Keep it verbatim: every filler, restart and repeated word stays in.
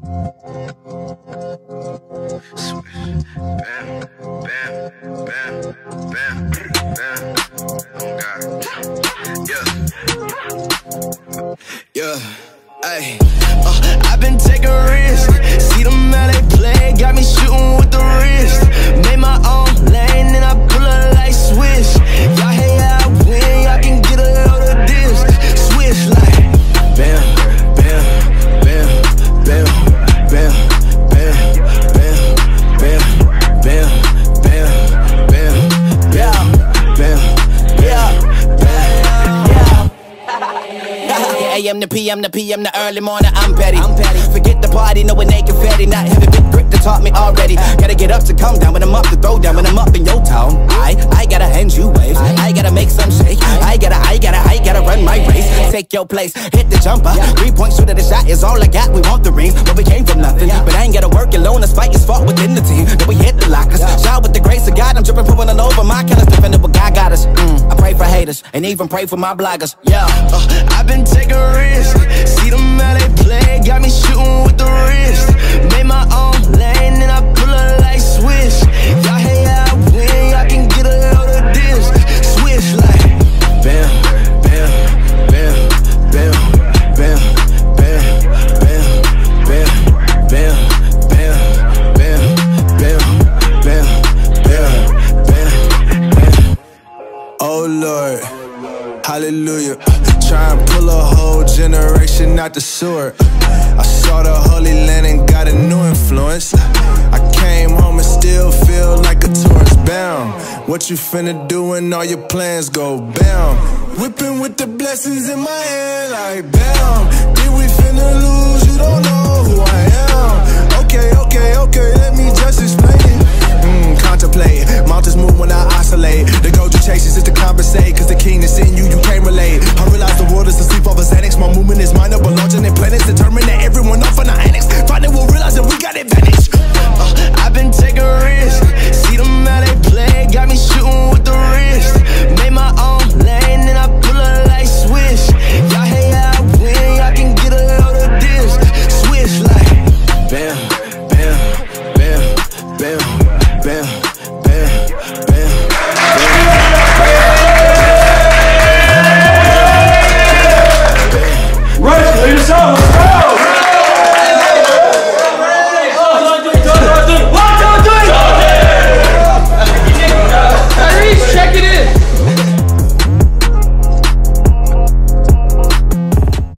Bam, bam, bam, bam, bam. Oh God. Yeah. Yeah. Ay. Uh, I've been taking risks. See them how they play. Got me shooting with the wrist. Made my own lane and I pull up like Swish. Y'all hate how I win. Y'all can get a load of this. Swish like bam, bam, bam, bam, bam, bam, bam, bam, bam, bam, bam, bam, bam, yeah, yeah, yeah. A M to P M to P M to early morning, I'm petty. I'm petty. Forget the party, no one ain't confetti. Not heavy, big grip that taught me already. Gotta get up to come down, when I'm up to throw down. When I'm up in your town, I, I gotta hand you waves. I gotta make some shake. I gotta, I gotta, I gotta run my race. Take your place, hit the jumper. Three point shooter, the shot is all I got. We want the ring, but we came from nothing. But I ain't gotta work alone, this fight is fought within the team. Then we hit the lockers. Shot with the grace of God, I'm dripping, pulling all over my colors. Defending what God got us. Mm, I pray for haters, and even pray for my bloggers. Yeah, uh, I've been taking risks. See them how they play, got me shooting with the wrist. Made my own lane and I pull up like Swish. Y'all hate how I win, y'all can get a load of this. Swish like bam, bam, bam, bam, bam, bam, bam, bam, bam, bam, bam, bam, bam, bam, bam, bam. Oh Lord, hallelujah. Try and pull a whole generation out the sewer. I saw the Holy Land and got a new influence. I came home and still feel like a tourist bound. What you finna do when all your plans go bam? Whipping with the blessings in my hand like bam. Did we finna lose? You don't know who